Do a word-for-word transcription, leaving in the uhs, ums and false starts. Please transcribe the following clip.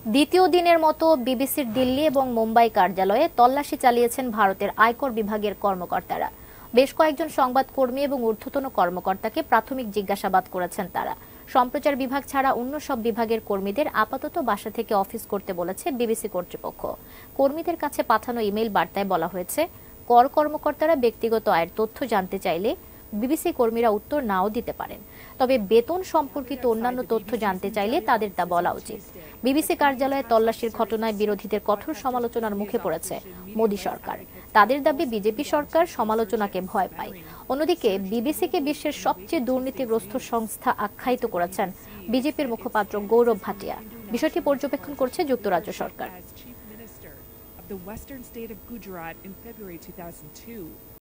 দ্বিতীয় দিনের মতো বিবিসির দিল্লি এবং মুম্বাই কার্যালয়ে তল্লাশি চালিয়েছেন ভারতের আয়কর বিভাগের কর্মকর্তারা। বেশ কয়েকজন সংবাদকর্মী এবং ঊর্ধ্বতন কর্মকর্তাকে প্রাথমিক জিজ্ঞাসাবাদ করেছেন তারা। সম্প্রচার বিভাগ ছাড়া অন্য সব বিভাগের কর্মীদের আপাতত বাসা থেকে অফিস করতে বলেছে বিবিসি কর্তৃপক্ষ। কর্মীদের কাছে পাঠানো ইমেইল বার্তায় বলা হয়েছে, কর কর্মকর্তারা ব্যক্তিগত আয়ের তথ্য জানতে চাইলে বিবিসি কর্মীরা উত্তর নাও দিতে পারেন, তবে বেতন সম্পর্কিত অন্যান্য তথ্য জানতে চাইলে তাদের তা বলা উচিত। বিবিসি কার্যালয়ে তল্লাশির ঘটনায় বিরোধীদের কঠোর সমালোচনার মুখে পড়েছে মোদী সরকার। তাদের দাবি বিজেপি সরকার সমালোচনাকে ভয় পায়। অন্যদিকে বিবিসিকে বিশ্বের সবচেয়ে দুর্নীতিগ্রস্ত সংস্থা আখ্যায়িত করেছেন বিজেপির মুখপাত্র গৌরব ভাটিয়া। বিষয়টি পর্যবেক্ষণ করছে যুক্তরাজ্য সরকার। The western state of Gujarat in February two thousand two.